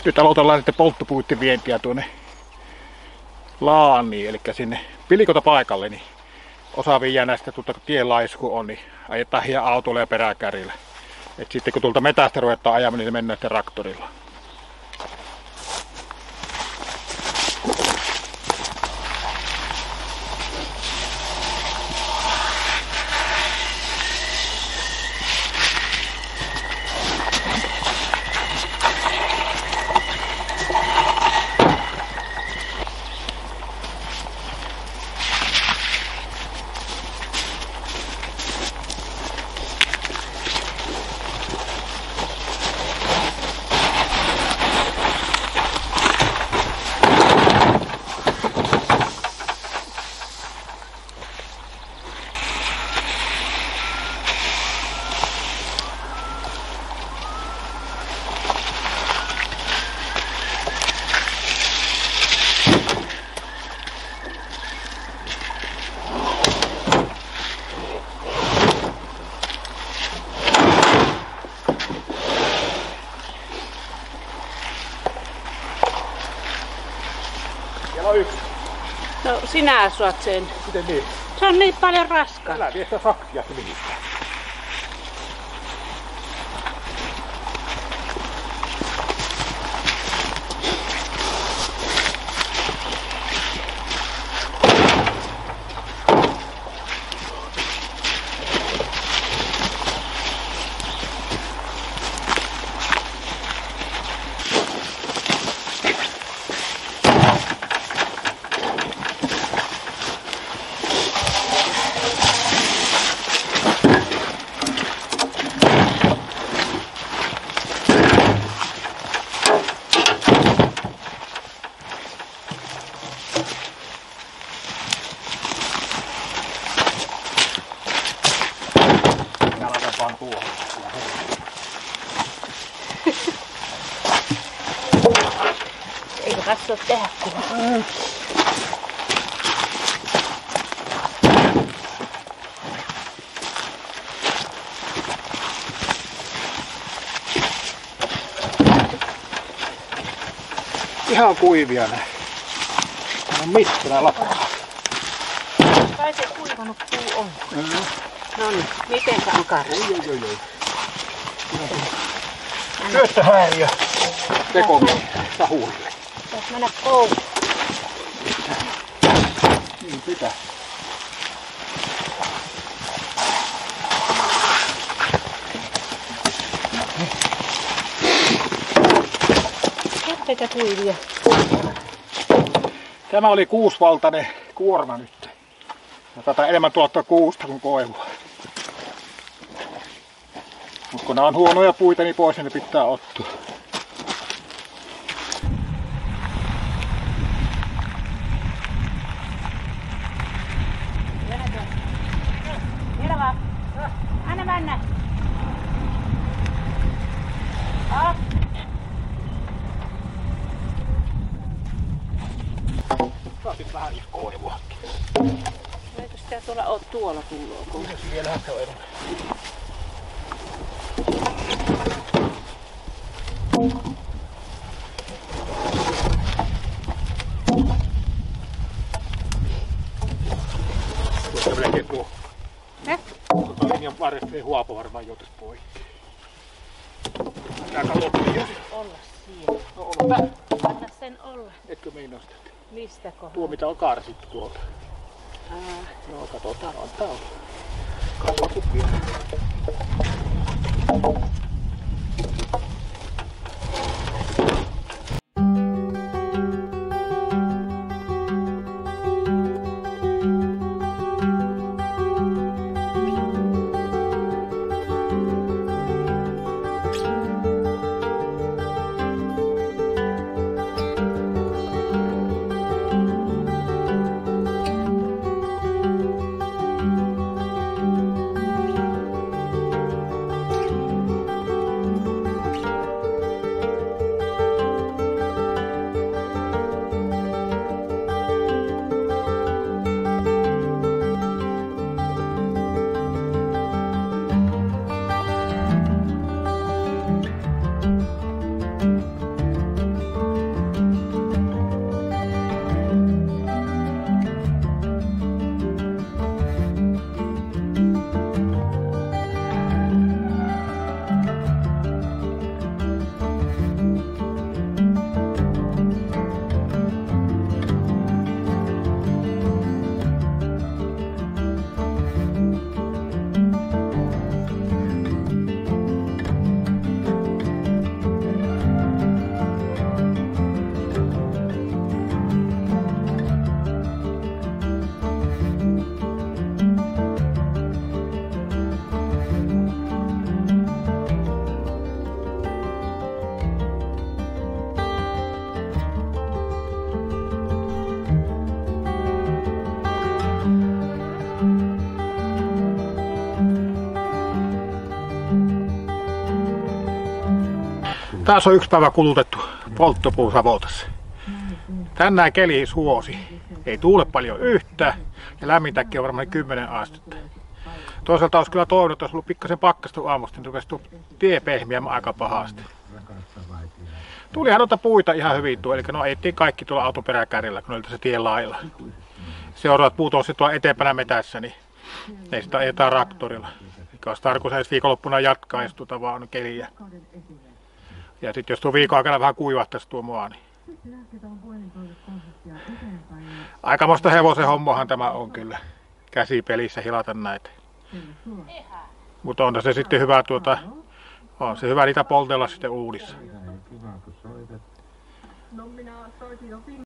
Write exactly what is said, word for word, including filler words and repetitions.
Nyt aloitellaan sitten polttopuitten vientiä tuonne Laaniin, eli sinne Pilikota paikalle. Niin osa viiää näistä, tuota, kun tien laisku on, niin ajetaan hien autolla ja peräkärillä. Et sitten kun tuolta metästä ruvetaan ajamaan, niin mennään sitten traktorilla. Yksi. No sinä suot sen. Miten niin? Se on niin paljon raskaa. Älä vie sitä sakkia se mihinkään. Eikö tässä ole tehdä kuvaa? Ihan kuivia nää. Tää on mittänä lakkaa. Kai se kuivanut puu on. Mm-hmm. No niin, mitenkä on karsi? Oi, oi, oi, oi. Syöttöhäiriö. Tekomiehen sahuille. Saat mennä kouluun. Niin pitää. Jätteitä kuivia. Tämä oli kuusvaltainen kuorma nyt. Ja tätä enemmän tuottaa kuusta kuin koivua. Mutta kun nämä on huonoja puita, niin pois ne pitää ottaa. Vielä vaan. Anna mennä. Ah. Saatit vähän koivua. Eikö sitä tuolla ole tuolla tullut? Vielähän se on eri. Tuossa melkein tuo. Eh? Tuota linjan varresta ei huopo varmaan joutuisi poikki. Tää kalottiin. Olla siinä. No olla. Anna sen olla. Etkö meinaa sitä? Mistä kohdalla? Tuo mitä on karsittu tuolta. Aa. No katsotaan, antaa olla. Kasvatut vielä. Taas on yksi päivä kulutettu polttopuu savotassa. Tänään keli suosi. Ei tuule paljon yhtään ja lämmintäkin on varmaan kymmenen astetta. Toisaalta olisi kyllä toivonut, että olisi ollut pikkasen pakkasta aamusta, niin rupesi tie pehmiämään aika pahasti. Tulihan noita puita ihan hyvin tuo, eli no ajettiin kaikki tuolla auton peräkärjellä, kun oli tässä tien lailla. Seuraavat puut on sitten tuolla eteenpäin metässä, niin ei sitä ajetaan traktorilla. Eikä olisi tarkoitus edes viikonloppuna jatkaa, jos tuota vaan on keliä. Ja sitten jos tuo viikon aikana vähän kuivahtaisi tuo maa, niin aikamoista hevosen hommahan tämä on kyllä. Käsipelissä hilata näitä. Mutta on se sitten hyvä tuota, on se hyvä niitä poltella sitten uudissa.